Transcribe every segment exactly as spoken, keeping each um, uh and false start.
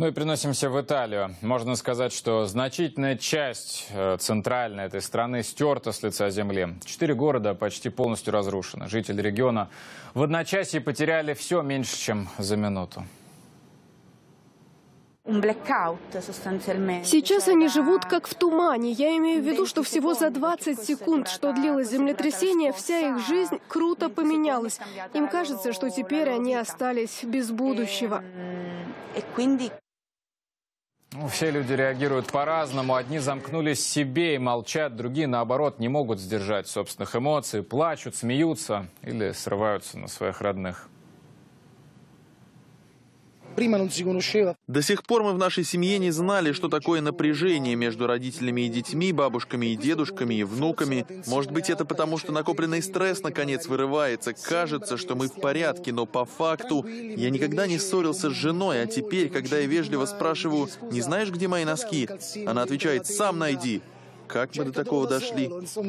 Ну и переносимся в Италию. Можно сказать, что значительная часть э, центральной этой страны стерта с лица земли. Четыре города почти полностью разрушены. Жители региона в одночасье потеряли все меньше, чем за минуту. Сейчас они живут как в тумане. Я имею в виду, что всего за двадцать секунд, что длилось землетрясение, вся их жизнь круто поменялась. Им кажется, что теперь они остались без будущего. Ну, все люди реагируют по-разному. Одни замкнулись в себе и молчат, другие, наоборот, не могут сдержать собственных эмоций, плачут, смеются или срываются на своих родных. До сих пор мы в нашей семье не знали, что такое напряжение между родителями и детьми, бабушками и дедушками и внуками. Может быть, это потому, что накопленный стресс наконец вырывается. Кажется, что мы в порядке, но по факту я никогда не ссорился с женой, а теперь, когда я вежливо спрашиваю: «Не знаешь, где мои носки?», она отвечает: «Сам найди». Как мы до такого дошли?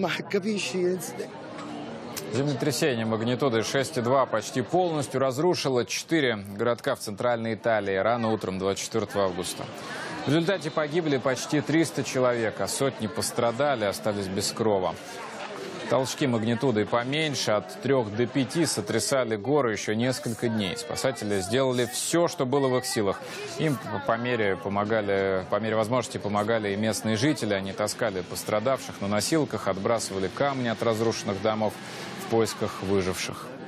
Землетрясение магнитудой шесть и два почти полностью разрушило четыре городка в центральной Италии рано утром двадцать четвёртого августа. В результате погибли почти триста человек, а сотни пострадали, остались без крова. Толчки магнитудой поменьше, от трёх до пяти, сотрясали горы еще несколько дней. Спасатели сделали все, что было в их силах. Им по мере, помогали, по мере возможности помогали и местные жители. Они таскали пострадавших на носилках, отбрасывали камни от разрушенных домов в поисках выживших.